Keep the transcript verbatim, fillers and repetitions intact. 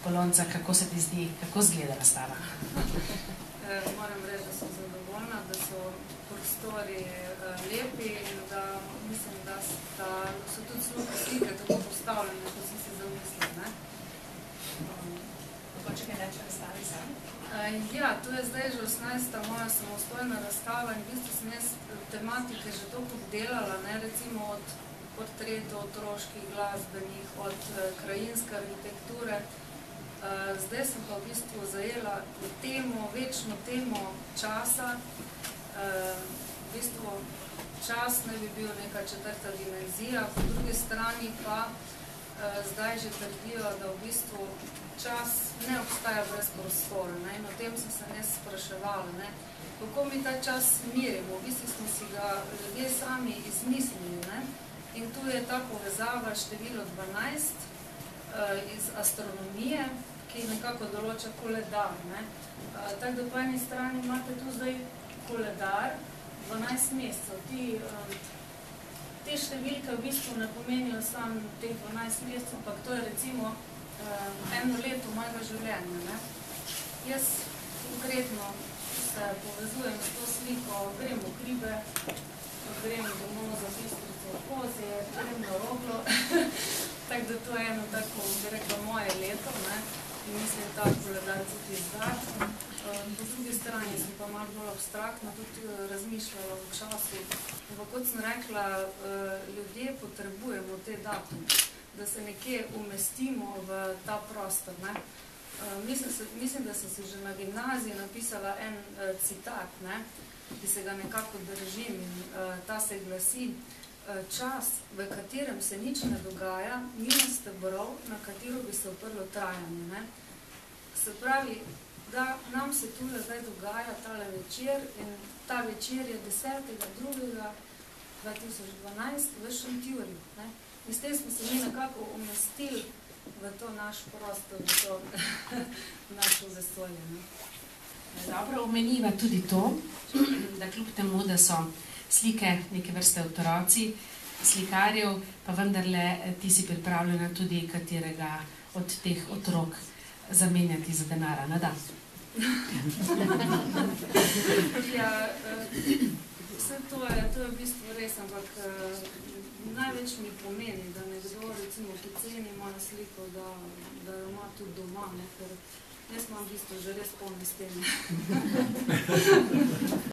Polonca, kako se ti zdi, kako zgleda razstava? Moram reči, da sem zadovoljna, da so prostori lepi in da mislim, da so tudi slike tako postavljene, kot sem si zamislila. Mogoče kaj več razstavi sami? Ja, to je zdaj že osemnajsta moja samostojna razstava in v bistvu sem jaz tematike že toliko obdelala, recimo od portretov otroških, glasbenih, od krajinske arhitekture. Zdaj sem pa v bistvu zajela temo, večno temo časa. V bistvu čas naj bi bil neka četrta dimenzija, po drugi strani pa zdaj že trdijo, da v bistvu čas ne obstaja brez prostora. In o tem sem se ne spraševala. Kako mi ta čas merimo? V bistvu smo si ga ljudje sami izmislili. In tu je ta povezava število dvanajst iz astronomije, ki nekako določa koledar. Tako da po eni strani imate tu zdaj koledar, dvanajst mesecev. Te številke v bistvu ne pomenijo samo teh dvanajst mesecev, ampak to je recimo eno leto mojega življenja. Jaz konkretno se povezujem s to sliko, grem v Hribe, grem domov za Bistrico v Kozje, grem na Roglo, tako da to je eno tako, bi rekla, moje leto in mislim, ta koledar tudi izdar. Po drugi strani sem pa malo bolj abstraktno tudi razmišljala v času, ampak kot sem rekla, ljudje potrebujemo te datume, da se nekje umestimo v ta prostor. Mislim, da sem si že na gimnaziji napisala en citat, ki se ga nekako držim in ta se glasi: čas, v katerem se nič ne dogaja, nima stebrov, na katero bi se oprlo trajanje. Se pravi, da nam se tule zdaj dogaja tale večer in ta večer je desetega drugega dva tisoč dvanajst v Šentjurju. In s tem smo se mi nekako umestili v to naš prostor, v to našo vesolje. Dobro, omeniva tudi to, da kljub temu, da so slike neke vrste otroci, slikarjev, pa vendarle ti si pripravljena tudi katerega od teh otrok zamenjati za denara, ne da? Ja, vse to je v bistvu res, ampak največ mi pomeni, da nekdo recimo poceni mojo sliko, da jo ima tudi doma, ker jaz imam v bistvu že res polne stene.